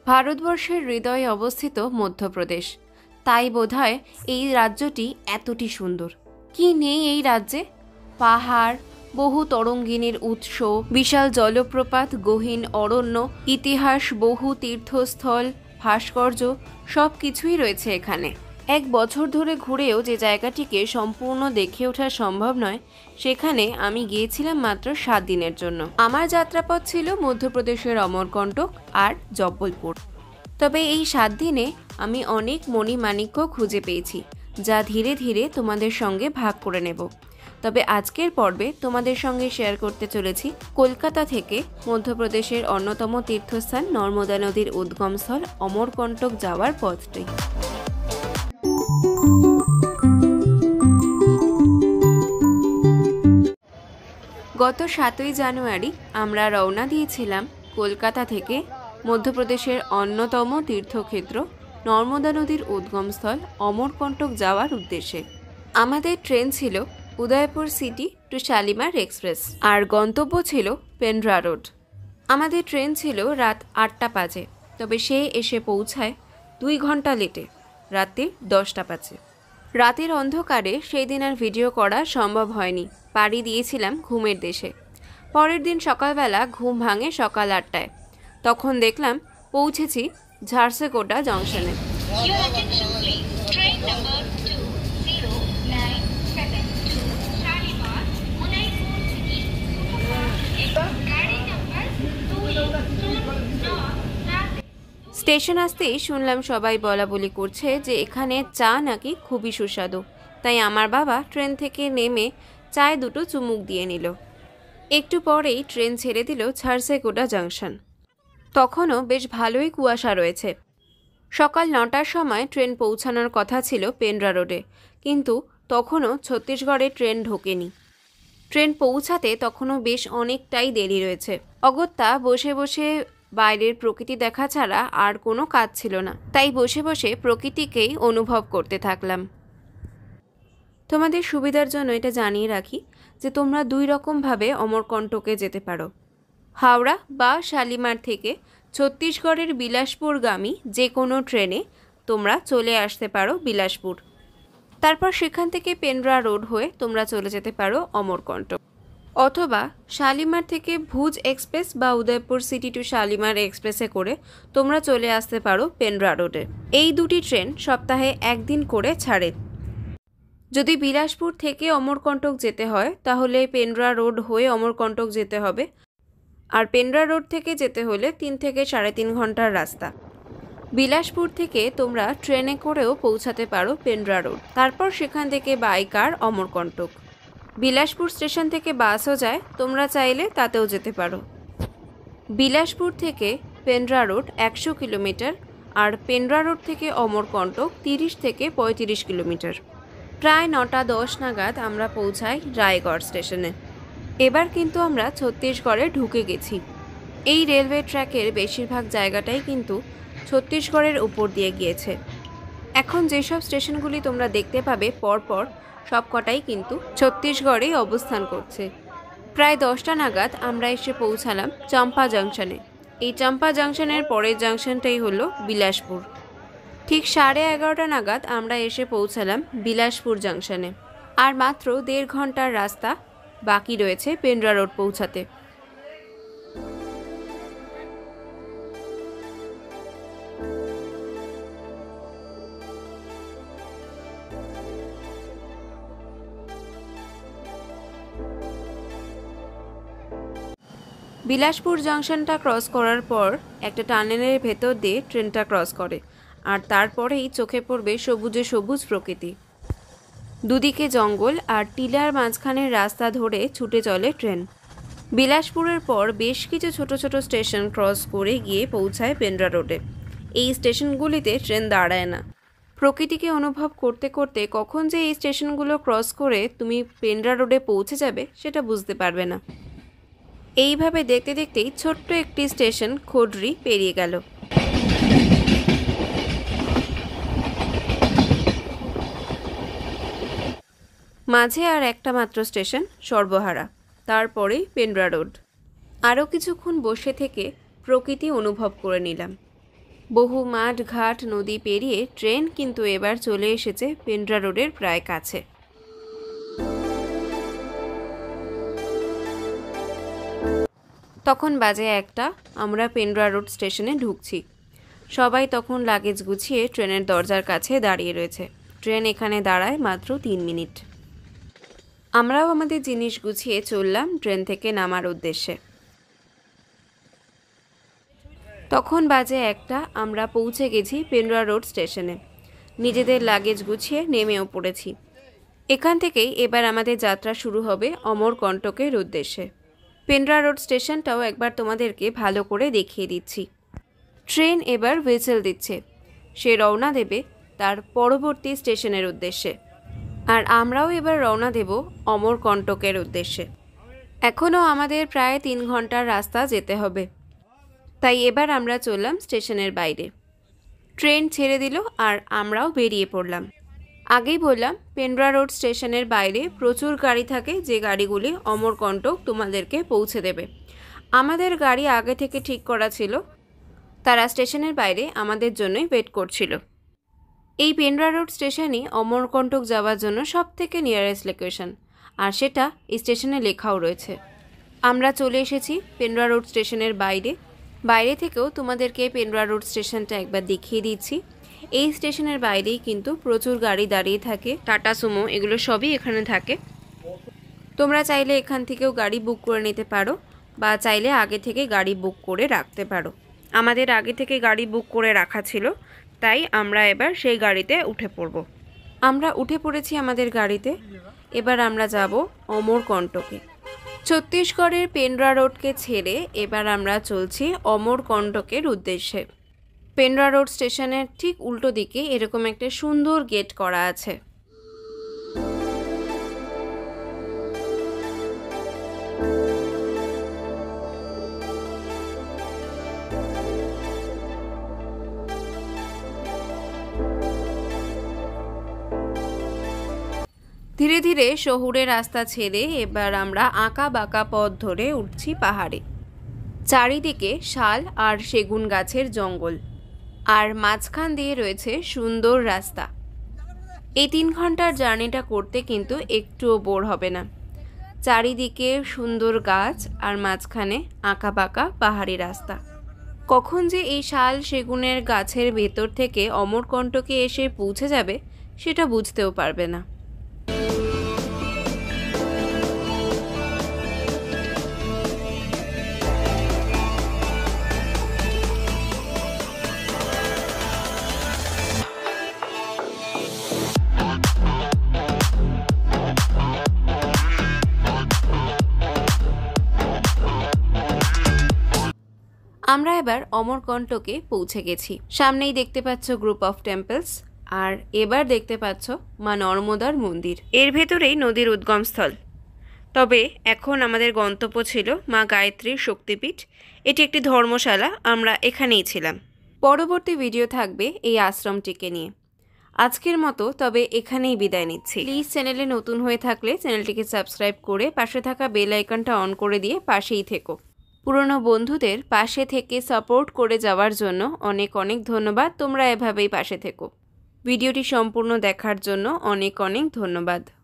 ভারতবর্ষের হৃদয়ে অবস্থিত মধ্যপ্রদেশ, তাই বোধহয় এই রাজ্যটি এতটি সুন্দর। কি নেই এই রাজ্যে? পাহাড়, বহু তরঙ্গিনীর উৎস, বিশাল জলপ্রপাত, গহীন অরণ্য, ইতিহাস, বহু তীর্থস্থল, ভাস্কর্য, সব কিছুই রয়েছে এখানে। এক বছর ধরে ঘুরেও যে জায়গাটিকে সম্পূর্ণ দেখে ওঠা সম্ভব নয়, সেখানে আমি গিয়েছিলাম মাত্র 7 দিনের জন্য। আমার যাত্রাপথ ছিল মধ্যপ্রদেশের অমরকণ্টক আর জব্বলপুর। তবে এই 7 দিনে আমি অনেক মণিমাণিক্য খুঁজে পেয়েছি, যা ধীরে ধীরে তোমাদের সঙ্গে ভাগ করে নেব। তবে আজকের পর্বে তোমাদের সঙ্গে শেয়ার করতে চলেছি কলকাতা থেকে মধ্যপ্রদেশের অন্যতম তীর্থস্থান নর্মদা নদীর উদ্গমস্থল অমরকণ্টক যাওয়ার পথটি। গত 7ই জানুয়ারি আমরা রওনা দিয়েছিলাম কলকাতা থেকে মধ্যপ্রদেশের অন্যতম তীর্থক্ষেত্র নর্মদা নদীর উদ্গমস্থল অমরকণ্টক যাওয়ার উদ্দেশ্যে। আমাদের ট্রেন ছিল Udaipur city to Shalimar express, আর গন্তব্য ছিল পেন্ড্রা রোড। আমাদের ট্রেন ছিল রাত 8টা বাজে, তবে সে এসে পৌঁছায় 2 ঘন্টা লেটে, রাতে 10টা বাজে। রাতের অন্ধকারে সেই দিন আর ভিডিও করা সম্ভব হয়নি, পাড়ি দিয়েছিলাম ঘুমের দেশে। পরের দিন সকালবেলা ঘুম ভাঙে সকাল 8টায়। তখন দেখলাম পৌঁছেছি ঝারসুগুড়া জংশনে। স্টেশন আসতেই শুনলাম সবাই বলা বলি করছে যে এখানে চা নাকি খুবই সুস্বাদু, তাই আমার বাবা ট্রেন থেকে নেমে চায়ে 2টো চুমুক দিয়ে নিল। একটু পরেই ট্রেন ছেড়ে দিল ঝারসুগুড়া জংশন। তখনও বেশ ভালোই কুয়াশা রয়েছে। সকাল 9টার সময় ট্রেন পৌঁছানোর কথা ছিল পেন্ড্রা রোডে, কিন্তু তখনও ছত্তিশগড়ে ট্রেন ঢোকেনি। ট্রেন পৌঁছাতে তখনও বেশ অনেকটাই দেরি রয়েছে। অগত্যা বসে বসে বাইরের প্রকৃতি দেখা ছাড়া আর কোনো কাজ ছিল না, তাই বসে বসে প্রকৃতিকেই অনুভব করতে থাকলাম। তোমাদের সুবিধার জন্য এটা জানিয়ে রাখি যে তোমরা 2 রকমভাবে অমরকণ্টকে যেতে পারো। হাওড়া বা শালিমার থেকে ছত্তিশগড়ের বিলাসপুরগামী যে কোনো ট্রেনে তোমরা চলে আসতে পারো বিলাসপুর। তারপর সেখান থেকে পেন্ড্রা রোড হয়ে তোমরা চলে যেতে পারো অমরকণ্টক, অথবা শালিমার থেকে ভুজ এক্সপ্রেস বা উদয়পুর সিটি টু শালিমার এক্সপ্রেসে করে তোমরা চলে আসতে পারো পেন্ড্রা রোডে। এই 2টি ট্রেন সপ্তাহে 1 দিন করে ছাড়ে। যদি বিলাসপুর থেকে অমরকণ্টক যেতে হয় তাহলে পেন্ড্রা রোড হয়ে অমরকণ্টক যেতে হবে, আর পেন্ড্রা রোড থেকে যেতে হলে 3 থেকে 3.5 ঘন্টার রাস্তা। বিলাসপুর থেকে তোমরা ট্রেনে করেও পৌঁছাতে পারো পেন্ড্রা রোড, তারপর সেখান থেকে by car Amarkantak. Bilaspur station থেকে বাসও যায়, তোমরা চাইলে তাতেও যেতে পারো। বিলাসপুর থেকে পেন্ড্রা রোড 100 কিলোমিটার, আর পেন্ড্রা রোড থেকে অমরকণ্টক 30 থেকে 35 কিলোমিটার। প্রায় 9টা 10 নাগাদ আমরা পৌঁছাই রায়গড় স্টেশনে। এবার কিন্তু আমরা ছত্তিশগড়ে ঢুকে গেছি। এই রেলওয়ে ট্র্যাকের বেশিরভাগ জায়গাটাই কিন্তু ছত্তিশগড়ের উপর দিয়ে গিয়েছে। এখন যেসব স্টেশনগুলি তোমরা দেখতে পাবে পরপর, সবকটাই কিন্তু ছত্তিশগড়েই অবস্থান করছে। প্রায় 10টা নাগাদ আমরা এসে পৌঁছালাম চাম্পা জংশনে। এই চাম্পা জংশনের পরের জংশনটাই হলো বিলাসপুর। ঠিক 11:30 নাগাদ আমরা এসে পৌঁছালাম বিলাসপুর জংশনে। আর মাত্র 1.5 ঘন্টার রাস্তা বাকি রয়েছে পেন্ড্রা রোড পৌঁছাতে। বিলাসপুর জংশনটা ক্রস করার পর একটা টানেলের ভেতর দিয়ে ট্রেনটা ক্রস করে, আর তারপরেই চোখে পড়বে সবুজে সবুজ প্রকৃতি। দুদিকে জঙ্গল আর টিলার মাঝখানের রাস্তা ধরে ছুটে চলে ট্রেন। বিলাসপুরের পর বেশ কিছু ছোট ছোট স্টেশন ক্রস করে গিয়ে পৌঁছায় পেন্ড্রা রোডে। এই স্টেশনগুলিতে ট্রেন দাঁড়ায় না। প্রকৃতিকে অনুভব করতে করতে কখন যে এই স্টেশনগুলো ক্রস করে তুমি পেন্ড্রা রোডে পৌঁছে যাবে সেটা বুঝতে পারবে না। এইভাবে দেখতে দেখতেই ছোট্ট একটি স্টেশন খোডরি পেরিয়ে গেল। মাঝে আর একটা মাত্র স্টেশন সর্বহারা, তারপরেই পেন্ড্রা রোড। আরও কিছুক্ষণ বসে থেকে প্রকৃতি অনুভব করে নিলাম। বহু মাঠ ঘাট নদী পেরিয়ে ট্রেন কিন্তু এবার চলে এসেছে পেন্ড্রা রোডের প্রায় কাছে। তখন বাজে 1টা, আমরা পেন্ড্রা রোড স্টেশনে ঢুকছি। সবাই তখন লাগেজ গুছিয়ে ট্রেনের দরজার কাছে দাঁড়িয়ে রয়েছে। ট্রেন এখানে দাঁড়ায় মাত্র 3 মিনিট। আমরাও আমাদের জিনিস গুছিয়ে চললাম ট্রেন থেকে নামার উদ্দেশ্যে। তখন বাজে 1টা, আমরা পৌঁছে গেছি পেন্ড্রা রোড স্টেশনে। নিজেদের লাগেজ গুছিয়ে নেমেও পড়েছি। এখান থেকেই এবার আমাদের যাত্রা শুরু হবে অমরকণ্টকের উদ্দেশ্যে। পেন্ড্রা রোড স্টেশনটাও একবার তোমাদেরকে ভালো করে দেখিয়ে দিচ্ছি। ট্রেন এবার হুইসেল দিচ্ছে, সে রওনা দেবে তার পরবর্তী স্টেশনের উদ্দেশ্যে। আর আমরাও এবার রওনা দেব অমরকণ্টকের উদ্দেশ্যে। এখনও আমাদের প্রায় 3 ঘন্টার রাস্তা যেতে হবে, তাই এবার আমরা চললাম স্টেশনের বাইরে। ট্রেন ছেড়ে দিল আর আমরাও বেরিয়ে পড়লাম। আগেই বললাম পেন্ড্রা রোড স্টেশনের বাইরে প্রচুর গাড়ি থাকে, যে গাড়িগুলি অমরকণ্টক তোমাদেরকে পৌঁছে দেবে। আমাদের গাড়ি আগে থেকে ঠিক করা ছিল, তারা স্টেশনের বাইরে আমাদের জন্যই ওয়েট করছিল। এই পেন্ড্রা রোড স্টেশনই অমরকণ্টক যাওয়ার জন্য সবথেকে নিয়ারেস্ট লোকেশন, আর সেটা এই স্টেশনে লেখাও রয়েছে। আমরা চলে এসেছি পেন্ড্রা রোড স্টেশনের বাইরে থেকেও তোমাদেরকে পেন্ড্রা রোড স্টেশনটা একবার দেখিয়ে দিচ্ছি। এই স্টেশনের বাইরেই কিন্তু প্রচুর গাড়ি দাঁড়িয়ে থাকে, টাটা সুমো এগুলো সবই এখানে থাকে। তোমরা চাইলে এখান থেকেও গাড়ি বুক করে নিতে পারো, বা চাইলে আগে থেকে গাড়ি বুক করে রাখতে পারো। আমাদের আগে থেকে গাড়ি বুক করে রাখা ছিল, তাই আমরা এবার সেই গাড়িতে উঠে পড়ব। আমরা উঠে পড়েছি আমাদের গাড়িতে। এবার আমরা যাব অমরকণ্টকে। ছত্তিশগড়ের পেন্ড্রা রোডকে ছেড়ে এবার আমরা চলছি অমরকণ্টকের উদ্দেশ্যে। পেন্ড্রা রোড স্টেশনের ঠিক উল্টো দিকে এরকম একটা সুন্দর গেট করা আছে। ধীরে ধীরে শহুরে রাস্তা ছেড়ে এবার আমরা আঁকা বাঁকা পথ ধরে উঠছি পাহাড়ে। চারিদিকে শাল আর সেগুন গাছের জঙ্গল, আর মাঝখান দিয়ে রয়েছে সুন্দর রাস্তা। এই 3 ঘন্টার জার্নিটা করতে কিন্তু একটুও বোর হবে না। চারিদিকে সুন্দর গাছ আর মাঝখানে আঁকা বাঁকা পাহাড়ি রাস্তা। কখন যে এই শাল সেগুনের গাছের ভেতর থেকে অমরকণ্টকে এসে পৌঁছে যাবে সেটা বুঝতেও পারবে না। আমরা এবার অমরকণ্টকে পৌঁছে গেছি। সামনেই দেখতে পাচ্ছ গ্রুপ অফ টেম্পলস, আর এবার দেখতে পাচ্ছ মা নর্মদার মন্দির। এর ভেতরেই নদীর উদ্গমস্থল। তবে এখন আমাদের গন্তব্য ছিল মা গায়ত্রীর শক্তিপীঠ। এটি একটি ধর্মশালা, আমরা এখানেই ছিলাম। পরবর্তী ভিডিও থাকবে এই আশ্রমটিকে নিয়ে। আজকের মতো তবে এখানেই বিদায় নিচ্ছি। প্লিজ চ্যানেলে নতুন হয়ে থাকলে চ্যানেলটিকে সাবস্ক্রাইব করে পাশে থাকা বেল আইকনটা অন করে দিয়ে পাশেই থেকো। পুরনো বন্ধুদের পাশে থেকে সাপোর্ট করে যাওয়ার জন্য অনেক অনেক ধন্যবাদ। তোমরা এভাবেই পাশে থেকো। ভিডিওটি সম্পূর্ণ দেখার জন্য অনেক অনেক ধন্যবাদ।